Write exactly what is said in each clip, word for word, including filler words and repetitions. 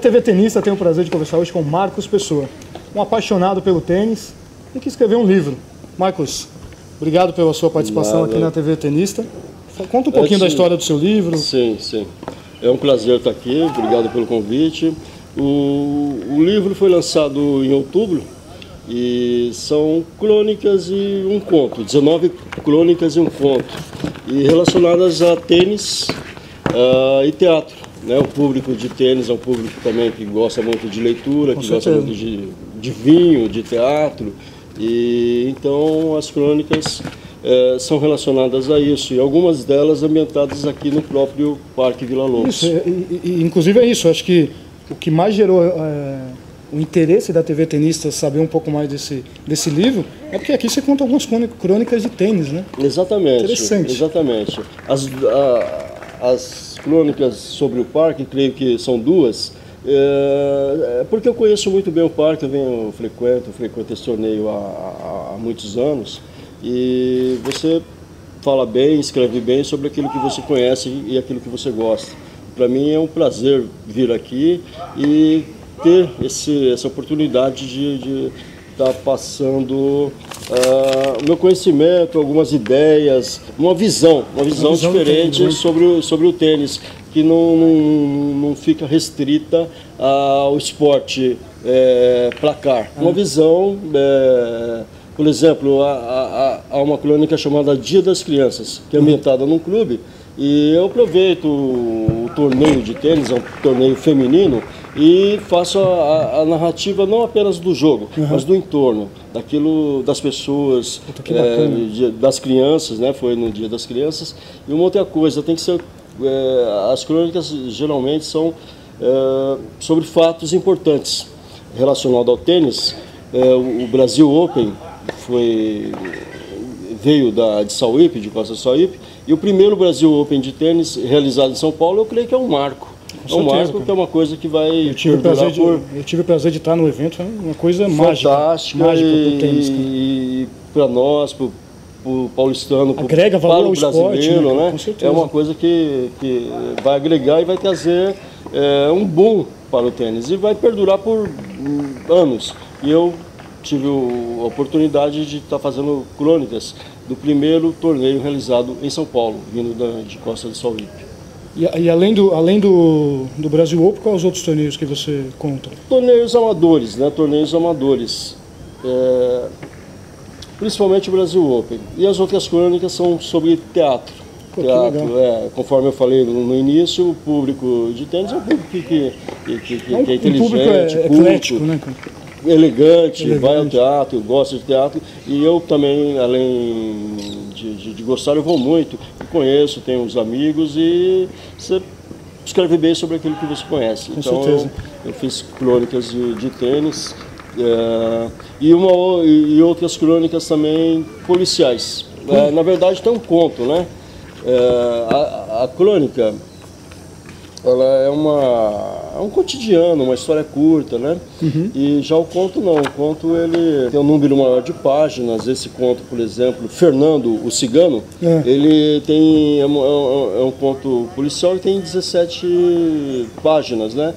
T V Tenista tem o prazer de conversar hoje com Marcos Pessoa, um apaixonado pelo tênis e que escreveu um livro. Marcos, obrigado pela sua participação Nada. aqui na T V Tenista. Conta um pouquinho é, da história do seu livro. Sim, sim. É um prazer estar aqui, obrigado pelo convite. O, o livro foi lançado em outubro e são crônicas e um conto, dezenove crônicas e um conto, e relacionadas a tênis uh, e teatro. Né? O público de tênis é um público também que gosta muito de leitura, Com que certeza. gosta muito de, de vinho, de teatro, e então as crônicas É, são relacionadas a isso, e algumas delas ambientadas aqui no próprio Parque Vila Lobos. Isso, e, e, inclusive é isso, acho que o que mais gerou é, o interesse da T V Tenista saber um pouco mais desse, desse livro é porque aqui você conta algumas crônicas de tênis, né? Exatamente. Interessante. Exatamente. As, a, as crônicas sobre o parque, creio que são duas, é, é porque eu conheço muito bem o parque, eu venho, frequento, frequento esse torneio há, há, há muitos anos. E você fala bem, escreve bem sobre aquilo que você conhece e aquilo que você gosta. Para mim é um prazer vir aqui e ter esse, essa oportunidade de estar tá passando uh, o meu conhecimento, algumas ideias, uma visão, uma visão, uma visão diferente tênis, sobre, o, sobre o tênis, que não, não, não fica restrita ao esporte é, placar. Uma visão... É, Por exemplo, há, há, há uma crônica chamada Dia das Crianças, que é ambientada num clube, e eu aproveito o, o torneio de tênis, é um torneio feminino, e faço a, a narrativa não apenas do jogo, uhum. mas do entorno, daquilo, das pessoas, é, das crianças, né? Foi no Dia das Crianças. E uma outra coisa, tem que ser, é, as crônicas geralmente são é, sobre fatos importantes relacionados ao tênis. É, o Brasil Open foi, veio da, de Sauípe, de Costa Sauípe, e o primeiro Brasil Open de tênis realizado em São Paulo, eu creio que é um marco. Com é um certeza, marco cara. que é uma coisa que vai... Eu tive, o prazer de, por... eu tive o prazer de estar no evento, é uma coisa fantástica, mágica, mágica do tênis. E para nós, para o paulistano, Agrega pro, valor para o brasileiro, esporte, né? né? É uma coisa que, que vai agregar e vai trazer é, um boom para o tênis, e vai perdurar por um, anos. E eu tive a oportunidade de estar fazendo crônicas do primeiro torneio realizado em São Paulo, vindo da, de Costa de Sauípe. E, e além, do, além do, do Brasil Open, quais os outros torneios que você conta? Torneios amadores, né? Torneios amadores. É, principalmente o Brasil Open. E as outras crônicas são sobre teatro. Pô, teatro, é, conforme eu falei no, no início, o público de tênis é um público que, que, que, que, é um, que é inteligente, um público é, culto, eclético, né? Elegante, Elegante, vai ao teatro, gosta de teatro, e eu também, além de, de, de gostar, eu vou muito, eu conheço, tenho uns amigos, e você escreve bem sobre aquilo que você conhece. Com então certeza. Eu, eu fiz crônicas de, de tênis, é, e, uma, e outras crônicas também policiais. É, na verdade tem um conto, né? É, a, a crônica, ela é uma... é um cotidiano, uma história curta, né? Uhum. E já o conto não, o conto ele tem um número maior de páginas. Esse conto, por exemplo, Fernando, o Cigano, é. ele tem, é um, é um conto policial que tem dezessete páginas, né?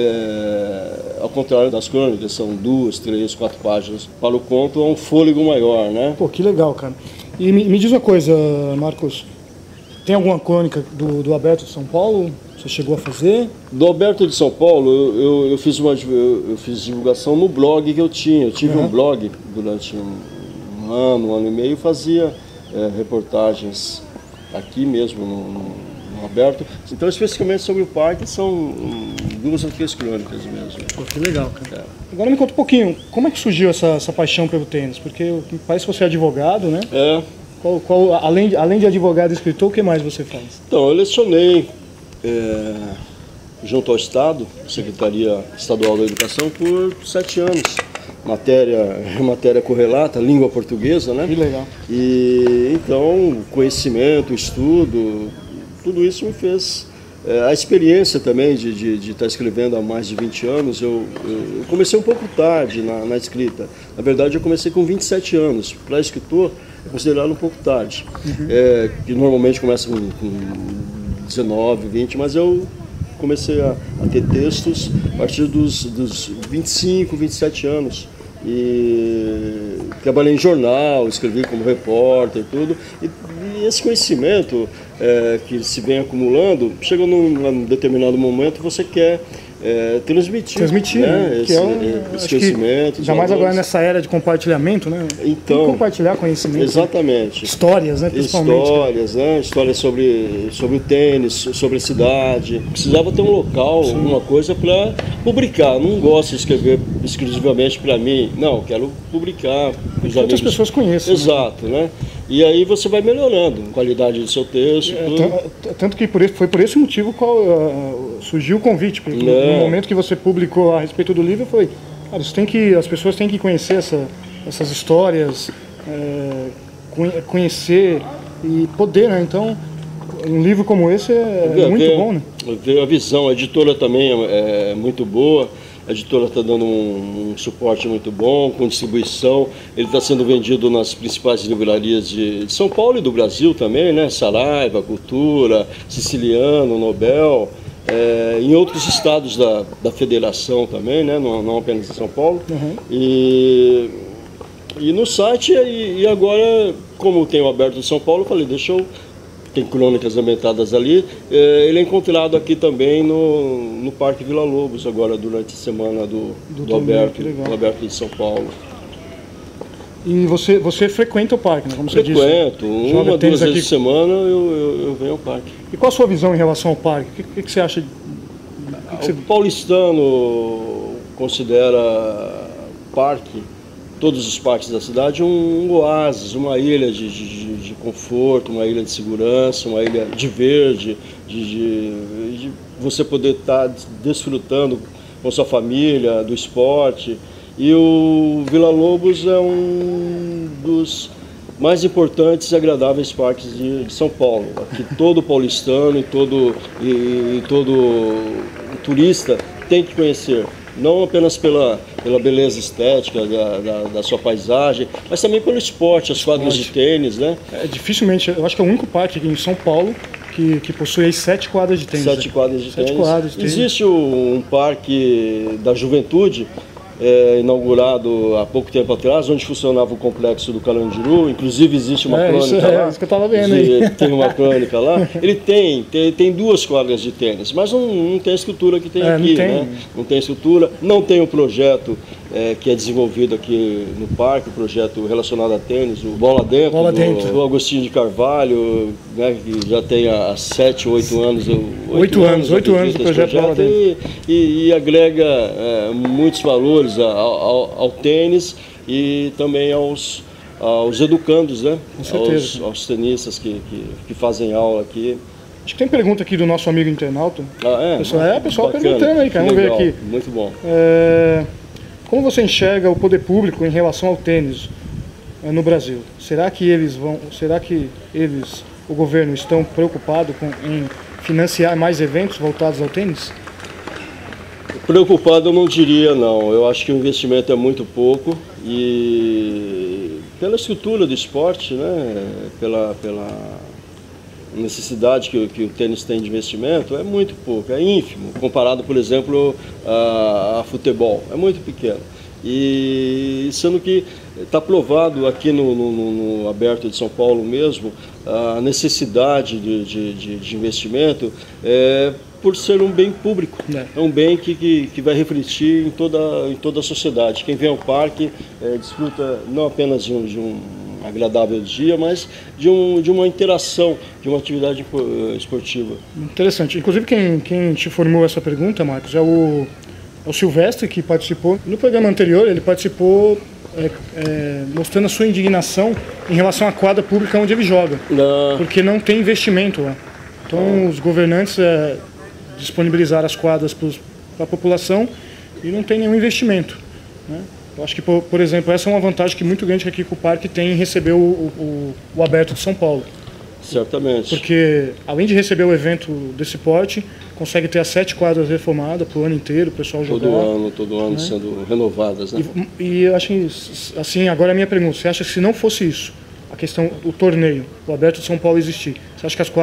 É, ao contrário das crônicas, são duas, três, quatro páginas. Para o conto é um fôlego maior, né? Pô, que legal, cara. E me, me diz uma coisa, Marcos, tem alguma crônica do, do Aberto de São Paulo? Você chegou a fazer? Do Alberto de São Paulo, eu, eu, eu, fiz uma, eu, eu fiz divulgação no blog que eu tinha. Eu tive uhum. um blog durante um, um ano, um ano e meio, eu fazia é, reportagens aqui mesmo no, no, no Alberto. Então, especificamente sobre o parque, são um, duas ou três crônicas mesmo. Pô, que legal, cara. É. Agora me conta um pouquinho, como é que surgiu essa, essa paixão pelo tênis? Porque parece que você é advogado, né? É. Qual, qual, além, além de advogado e escritor, o que mais você faz? Então, eu lecionei é, junto ao Estado, Secretaria Estadual da Educação, por sete anos. Matéria, matéria correlata, língua portuguesa, né? Que legal. E então, conhecimento, estudo, tudo isso me fez... É, a experiência também de, de, de estar escrevendo há mais de vinte anos, eu, eu comecei um pouco tarde na, na escrita. Na verdade, eu comecei com vinte e sete anos. Para escritor, é considerado um pouco tarde. Uhum. É, que normalmente começa com, com dezenove, vinte, mas eu comecei a, a ter textos a partir dos, dos vinte e cinco, vinte e sete anos. E trabalhei em jornal, escrevi como repórter e tudo. E, e esse conhecimento é, que se vem acumulando, chega num, num determinado momento você quer é, transmitir, transmitir né? né? esse, que é um, esse conhecimento. Ainda mais agora nessa era de compartilhamento, né? Então, e compartilhar conhecimento. Exatamente. Histórias, né? Principalmente. Histórias, né? Histórias sobre, sobre o tênis, sobre a cidade. Precisava ter um local, Sim. alguma coisa para publicar. Não gosto de escrever exclusivamente para mim. Não, quero publicar. Que outras amigos. pessoas conheçam. Exato, né? né? E aí você vai melhorando a qualidade do seu texto. É, tanto que por esse, foi por esse motivo qual uh, surgiu o convite. Porque é. no momento que você publicou a respeito do livro, foi, cara, isso tem que, as pessoas têm que conhecer essa, essas histórias, é, conhecer e poder, né? Então, um livro como esse é, é muito bom, né? A visão, a editora também é, é muito boa. A editora está dando um, um suporte muito bom, com distribuição. Ele está sendo vendido nas principais livrarias de, de São Paulo e do Brasil também, né? Saraiva, Cultura, Siciliano, Nobel, é, em outros estados da, da federação também, né? Não, não apenas em São Paulo. Uhum. E, e no site, e, e agora, como tem o Aberto de São Paulo, eu falei, deixa eu... Tem crônicas ambientadas ali. Ele é encontrado aqui também no, no Parque Vila Lobos, agora durante a semana do, do, do, Aberto, do Aberto de São Paulo. E você, você frequenta o parque, né? Como você disse? Frequento. Uma, duas vezes por semana eu, eu, eu venho ao parque. E qual a sua visão em relação ao parque? O que, que você acha? Que que você... O paulistano considera parque, todos os parques da cidade, um, um oásis, uma ilha de, de, de conforto, uma ilha de segurança, uma ilha de verde, de, de, de você poder estar desfrutando com sua família, do esporte. E o Vila Lobos é um dos mais importantes e agradáveis parques de, de São Paulo. Aqui todo paulistano e todo, e, e todo turista tem que conhecer. Não apenas pela, pela beleza estética da, da, da sua paisagem, mas também pelo esporte, as quadras de tênis, né? É, dificilmente, eu acho que é o único parque aqui em São Paulo que, que possui aí sete quadras de tênis. Sete quadras de sete tênis. Quadras de tênis. Existe um parque da juventude, é, inaugurado há pouco tempo atrás, onde funcionava o complexo do Carandiru, inclusive existe uma é, crônica isso, lá. É, isso que eu estava vendo aí. Tem uma crônica lá. Ele tem, tem, tem duas quadras de tênis, mas não, não tem a estrutura que tem é, aqui, não tem. né? Não tem estrutura, não tem o projeto é, que é desenvolvido aqui no parque, o projeto relacionado a tênis, o Bola Dentro, Bola do, Dentro. do Agostinho de Carvalho, né, que já tem há sete, oito anos. Oito anos, oito anos o projeto, projeto Bola Dentro. E, e, e agrega é, muitos valores ao, ao, ao tênis e também aos, aos educandos, né? Com certeza. Aos, aos tenistas que, que, que fazem aula aqui. Acho que tem pergunta aqui do nosso amigo internauta. Ah, é? Pessoal, é, pessoal Bacana, perguntando aí, cara. Vamos legal, ver aqui. Muito bom. É, como você enxerga o poder público em relação ao tênis é, no Brasil? Será que eles vão, será que eles, o governo, estão preocupados com, em financiar mais eventos voltados ao tênis? Preocupado eu não diria não, eu acho que o investimento é muito pouco e pela estrutura do esporte, né, pela, pela necessidade que, que o tênis tem de investimento, é muito pouco, é ínfimo, comparado, por exemplo, a, a futebol, é muito pequeno. E sendo que está provado aqui no, no, no Aberto de São Paulo mesmo, a necessidade de, de, de, de investimento é por ser um bem público, é, é um bem que, que, que vai refletir em toda, em toda a sociedade. Quem vem ao parque é, desfruta não apenas de um, de um agradável dia, mas de, um, de uma interação, de uma atividade esportiva. Interessante. Inclusive quem, quem te formou essa pergunta, Marcos, é o, é o Silvestre, que participou. No programa anterior ele participou é, é, mostrando a sua indignação em relação à quadra pública onde ele joga, não. porque não tem investimento lá. Então os governantes é, disponibilizaram as quadras para a população e não tem nenhum investimento, né? Eu acho que, por, por exemplo, essa é uma vantagem que muito grande que aqui o parque tem em receber o, o, o Aberto de São Paulo. Certamente. Porque, além de receber o evento desse porte, consegue ter as sete quadras reformadas para o ano inteiro, o pessoal jogar. Todo ano, todo ano, né? Sendo renovadas, né? E, e eu acho que, assim, agora a minha pergunta, você acha que se não fosse isso, a questão, o torneio, o Aberto de São Paulo existir, você acha que as quadras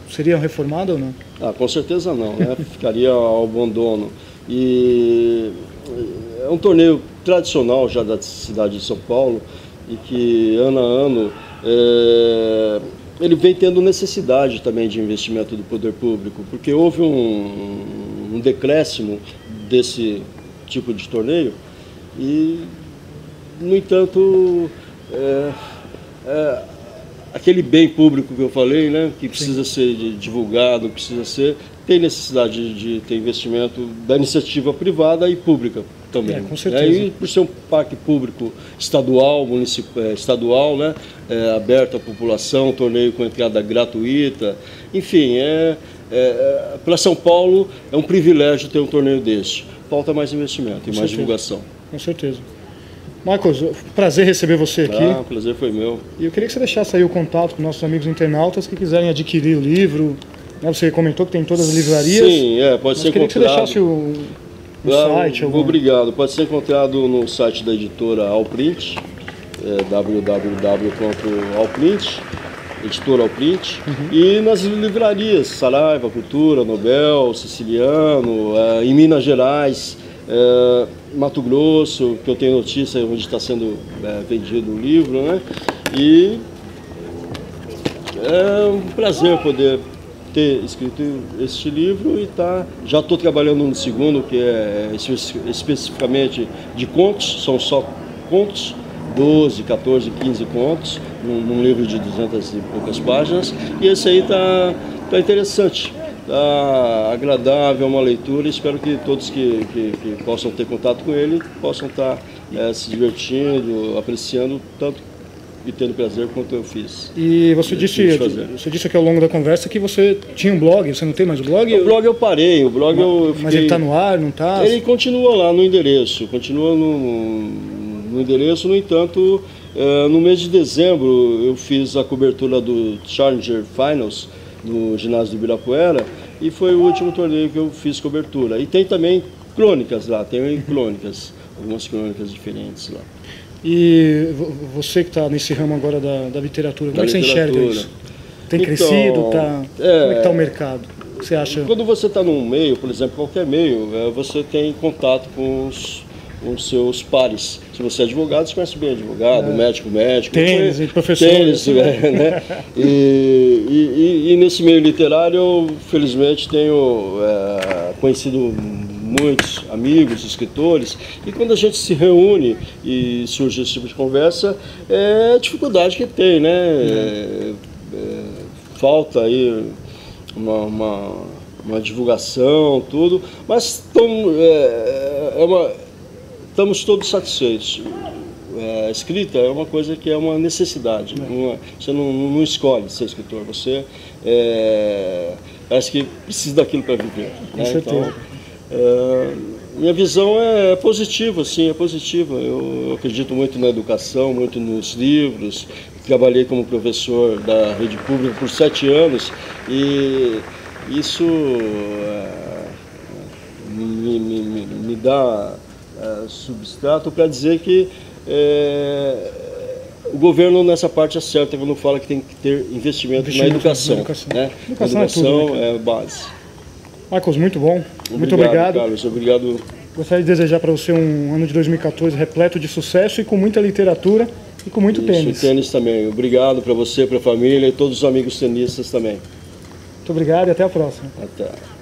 seria reformada ou não? Ah, com certeza não, né? Ficaria ao abandono. E é um torneio tradicional já da cidade de São Paulo e que ano a ano é, ele vem tendo necessidade também de investimento do poder público, porque houve um, um decréscimo desse tipo de torneio e, no entanto, é, é, aquele bem público que eu falei, né, que precisa Sim. ser divulgado, precisa ser, tem necessidade de ter investimento da iniciativa privada e pública também. É, com certeza. E por ser um parque público estadual, municipal, estadual, né, é, aberto à população, um torneio com entrada gratuita, enfim, é, é, para São Paulo é um privilégio ter um torneio desse. Falta mais investimento e mais certeza. divulgação. Com certeza. Marcos, prazer receber você aqui. Ah, o prazer foi meu. E eu queria que você deixasse aí o contato com nossos amigos internautas que quiserem adquirir o livro. Você comentou que tem em todas as livrarias. Sim, é, pode ser encontrado. Eu queria que você deixasse o, o ah, site. Algum... Obrigado. Pode ser encontrado no site da editora Alprint, é, w w w ponto alprint, editora Alprint, uhum. e nas livrarias, Saraiva, Cultura, Nobel, Siciliano, é, em Minas Gerais, é, Mato Grosso, que eu tenho notícia onde está sendo é, vendido o livro, né? E é um prazer poder ter escrito este livro e tá, já estou trabalhando no segundo, que é especificamente de contos, são só contos, doze, quatorze, quinze contos, num, num livro de duzentas e poucas páginas, e esse aí está tá interessante, está agradável, uma leitura, espero que todos que, que, que possam ter contato com ele possam estar é, se divertindo, apreciando tanto e tendo prazer quanto eu fiz. E você disse, você disse aqui ao longo da conversa que você tinha um blog, você não tem mais o blog? O blog eu parei, o blog eu, eu fiquei... Mas ele está no ar, não está? Ele continua lá no endereço, continua no, no endereço, no entanto, é, no mês de dezembro eu fiz a cobertura do Challenger Finals no ginásio do Ibirapuera e foi o último torneio que eu fiz cobertura. E tem também crônicas lá, tem crônicas, algumas crônicas diferentes lá. E você que está nesse ramo agora da, da literatura, como é que você enxerga isso? Tem então, crescido? Tá, é, como é que está o mercado? O que você acha? Quando você está num meio, por exemplo, qualquer meio, é, você tem contato com os, com os seus pares. Se você é advogado, você conhece bem advogado, é. médico, médico. Tênis, e professor. Tênis, é, né? E, e, e nesse meio literário, eu felizmente tenho é, conhecido muitos amigos, escritores, e quando a gente se reúne e surge esse tipo de conversa, é a dificuldade que tem, né? É, é, falta aí uma, uma, uma divulgação, tudo, mas tom, é, é uma, estamos todos satisfeitos. A escrita é uma coisa que é uma necessidade, uma, você não, não escolhe ser escritor, você é, parece que precisa daquilo para viver. Com né? certeza. Então, É, minha visão é positiva, sim, é positiva. Eu acredito muito na educação, muito nos livros. Trabalhei como professor da rede pública por sete anos e isso é, me, me, me dá é, substrato para dizer que é, o governo nessa parte acerta quando fala que tem que ter investimento, investimento na educação. Na educação, né? educação, educação é, tudo, né, é base. Marcos, muito bom. Obrigado, muito obrigado. Carlos, obrigado. Gostaria de desejar para você um ano de dois mil e quatorze repleto de sucesso e com muita literatura e com muito Isso, tênis. E tênis também. Obrigado para você, para a família e todos os amigos tenistas também. Muito obrigado e até a próxima. Até.